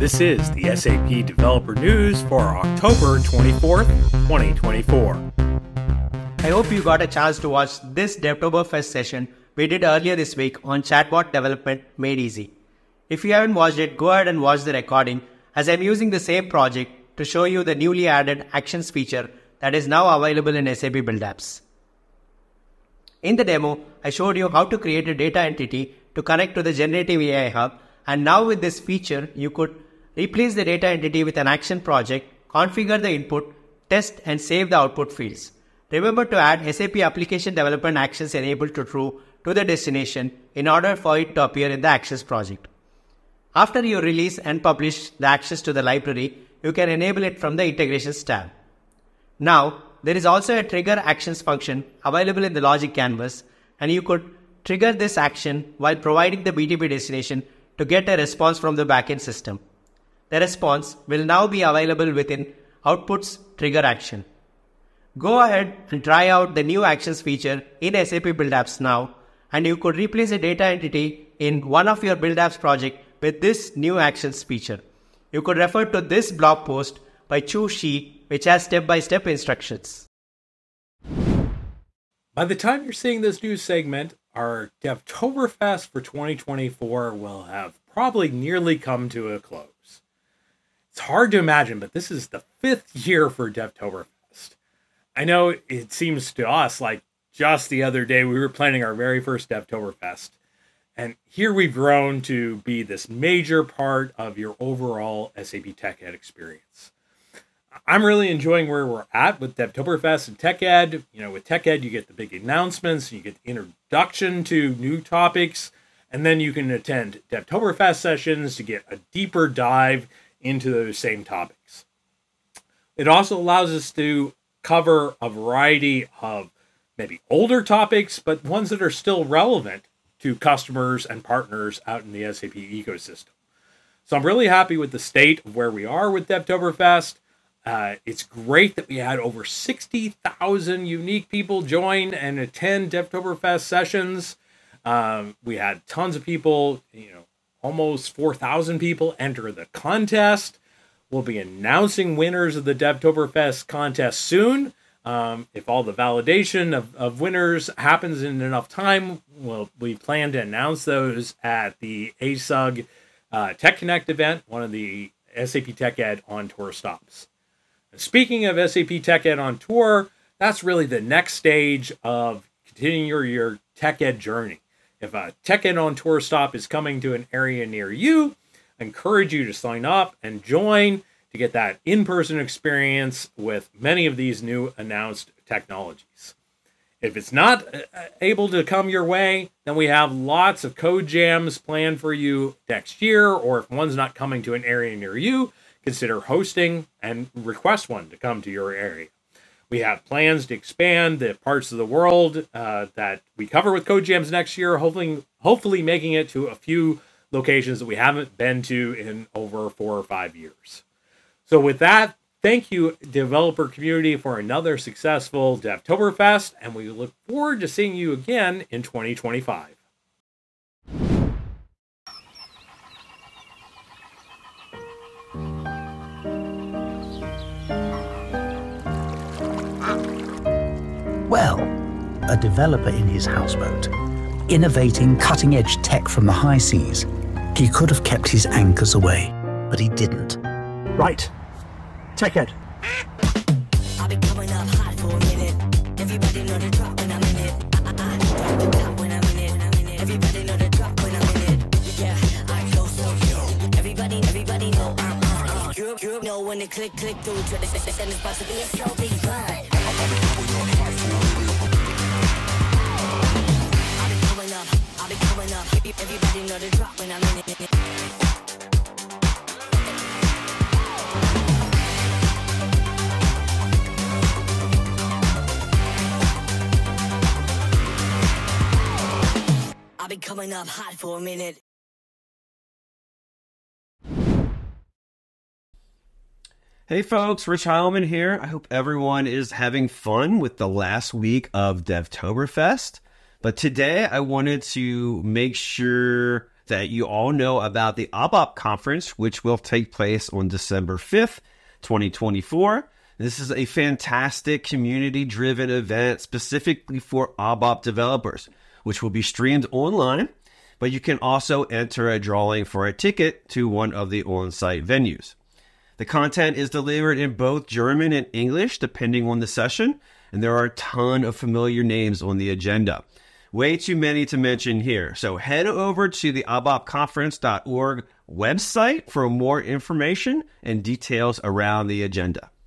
This is the SAP Developer News for October 24th, 2024. I hope you got a chance to watch this Devtoberfest session we did earlier this week on chatbot development made easy. If you haven't watched it, go ahead and watch the recording, as I'm using the same project to show you the newly added Actions feature that is now available in SAP Build Apps. In the demo, I showed you how to create a data entity to connect to the Generative AI Hub, and now with this feature, you could replace the data entity with an action project, configure the input, test and save the output fields. Remember to add SAP Application Development Actions Enabled to True to the destination in order for it to appear in the Actions project. After you release and publish the actions to the library, you can enable it from the Integrations tab. Now, there is also a trigger actions function available in the logic canvas, and you could trigger this action while providing the BTP destination to get a response from the backend system. The response will now be available within Output's trigger action. Go ahead and try out the new actions feature in SAP Build Apps now, and you could replace a data entity in one of your Build Apps project with this new actions feature. You could refer to this blog post by Chu Shi, which has step-by-step instructions. By the time you're seeing this news segment, our Devtoberfest for 2024 will have probably nearly come to a close. It's hard to imagine, but this is the 5th year for Devtoberfest. I know it seems to us like just the other day we were planning our very first Devtoberfest, and here we've grown to be this major part of your overall SAP TechEd experience. I'm really enjoying where we're at with Devtoberfest and TechEd. You know, with TechEd, you get the big announcements, you get the introduction to new topics, and then you can attend Devtoberfest sessions to get a deeper dive into those same topics. It also allows us to cover a variety of maybe older topics, but ones that are still relevant to customers and partners out in the SAP ecosystem. So I'm really happy with the state of where we are with Devtoberfest. It's great that we had over 60,000 unique people join and attend Devtoberfest sessions. We had tons of people, almost 4,000 people enter the contest. We'll be announcing winners of the Devtoberfest contest soon. If all the validation of winners happens in enough time, we plan to announce those at the SAUG Tech Connect event, one of the SAP TechEd On Tour stops. Speaking of SAP TechEd On Tour, that's really the next stage of continuing your TechEd journey. If a TechEd On Tour stop is coming to an area near you, I encourage you to sign up and join to get that in-person experience with many of these new announced technologies. If it's not able to come your way, then we have lots of code jams planned for you next year, or if one's not coming to an area near you, consider hosting and request one to come to your area. We have plans to expand the parts of the world that we cover with code jams next year, hopefully making it to a few locations that we haven't been to in over 4 or 5 years. So with that, thank you, developer community, for another successful Devtoberfest, and we look forward to seeing you again in 2025. Well, a developer in his houseboat, innovating cutting-edge tech from the high seas. He could have kept his anchors away, but he didn't. Right. TechEd. I'll be coming up hot for a minute. Everybody know the drop when I'm in it. Drop when I'm in it. Everybody know the drop when I'm in it. Yeah, I flow so cute. Everybody know I'm you know when they click through. Then it's about to be a so big vibe. I'll be coming up. Everybody know the drop when I'm in it. I'll be coming up hot for a minute. Hey folks, Rich Heilman here. I hope everyone is having fun with the last week of Devtoberfest. But today I wanted to make sure that you all know about the ABAP conference, which will take place on December 5th, 2024. This is a fantastic community-driven event specifically for ABAP developers, which will be streamed online, but you can also enter a drawing for a ticket to one of the on-site venues. The content is delivered in both German and English, depending on the session, and there are a ton of familiar names on the agenda. Way too many to mention here. So head over to the ABAPconference.org website for more information and details around the agenda.